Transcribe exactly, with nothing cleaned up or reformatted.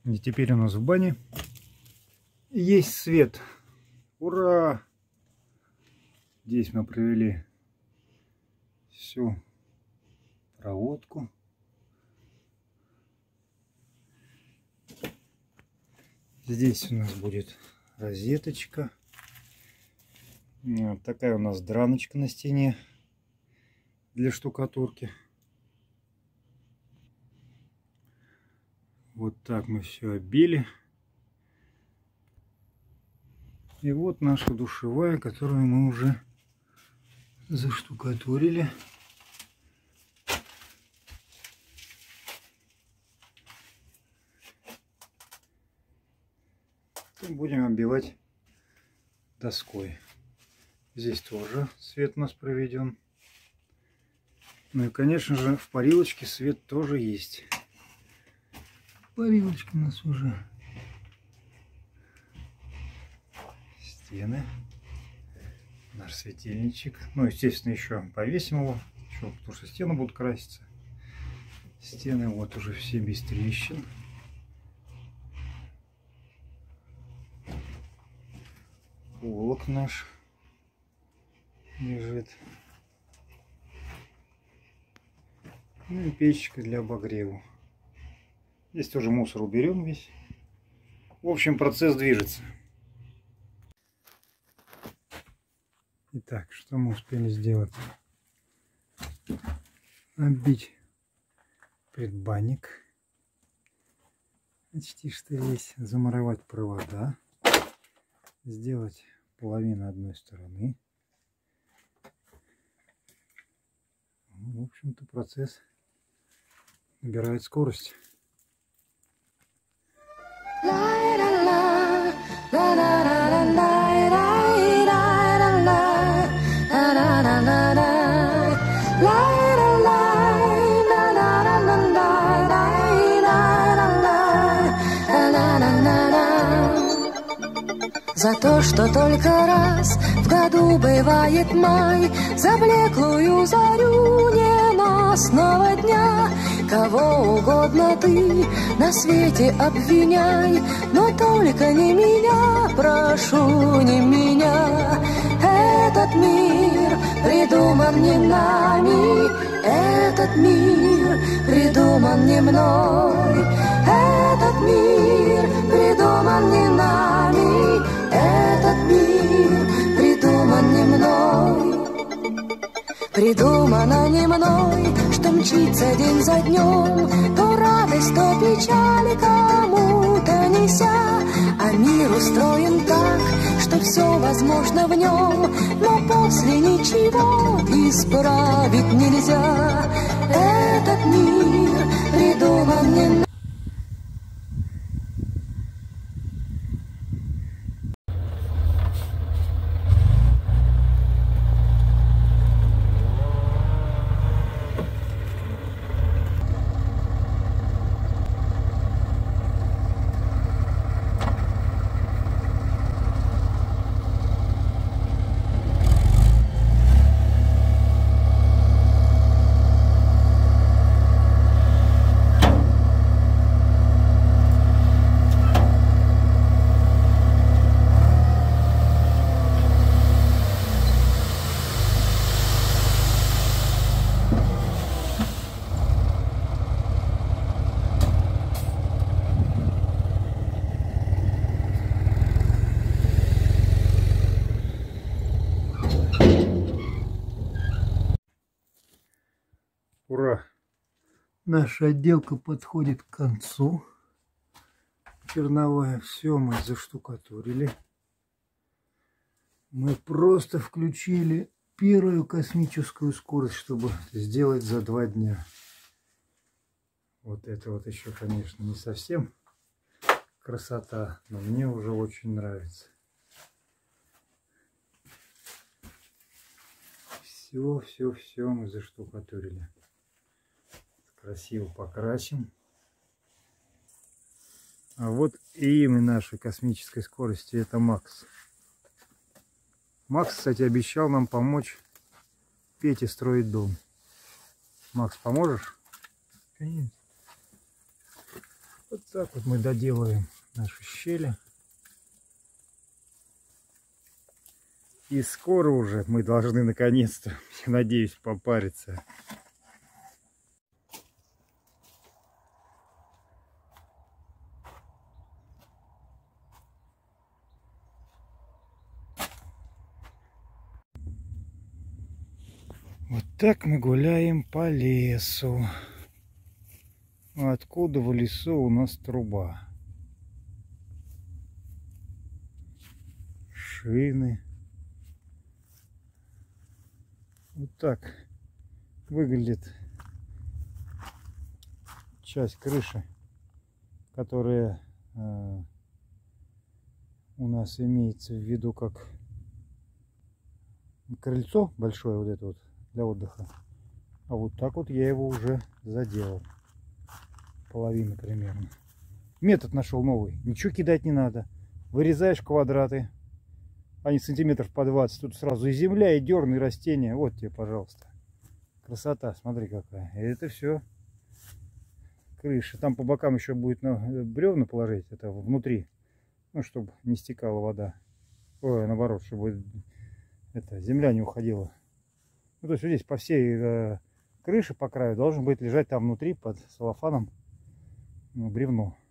И теперь у нас в бане есть свет. Ура! Здесь мы провели всю проводку. Здесь у нас будет розеточка. Вот такая у нас драночка на стене для штукатурки. Вот так мы все обили. И вот наша душевая, которую мы уже заштукатурили. И будем оббивать доской. Здесь тоже свет у нас проведен. Ну и, конечно же, в парилочке свет тоже есть. Парилочка у нас уже. Стены. Наш светильничек. Ну, естественно, еще повесим его, еще, потому что стены будут краситься. Стены вот уже все без трещин. Полок наш лежит. Ну и печка для обогрева. Здесь тоже мусор уберем весь. В общем, процесс движется. Итак, что мы успели сделать? Оббить предбанник. Почти что весь. Замуровать провода. Сделать половину одной стороны. В общем-то, процесс набирает скорость. За то, что только раз в году бывает май, за блеклую зарю ненастного дня. Кого угодно ты на свете обвиняй, но только не меня, прошу, не меня. Этот мир придуман не нами, этот мир придуман не мной. Этот мир придуман не нами, этот мир придуман не мной. Придумано не мной, что мчится день за днем, то радость, то печаль кому-то неся. А мир устроен так, что все возможно в нем, но после ничего исправить нельзя. Этот мир придуман не мной. Ура! Наша отделка подходит к концу. Черновая. Все мы заштукатурили. Мы просто включили первую космическую скорость, чтобы сделать за два дня. Вот это вот еще, конечно, не совсем красота, но мне уже очень нравится. Все, все, все мы заштукатурили. Красиво покрасим. А вот и имя нашей космической скорости — это Макс. Макс, кстати, обещал нам помочь Пете строить дом. Макс, поможешь? Конечно. Вот так вот мы доделаем наши щели. И скоро уже мы должны наконец-то, я надеюсь, попариться. Вот так мы гуляем по лесу. Откуда в лесу у нас труба? Шины. Вот так выглядит часть крыши, которая э, у нас имеется в виду как крыльцо большое, вот это вот для отдыха. А вот так вот я его уже заделал. Половина примерно. Метод нашел новый. Ничего кидать не надо. Вырезаешь квадраты. Они сантиметров по двадцать. Тут сразу и земля, и дерн, и растения. Вот тебе, пожалуйста. Красота, смотри какая. И это все крыша. Там по бокам еще будет на бревна положить. Это внутри. Ну, чтобы не стекала вода. Ой, наоборот, чтобы это, земля не уходила. Ну, то есть вот здесь по всей э, крыше, по краю, должен быть лежать там внутри под целлофаном ну, бревно.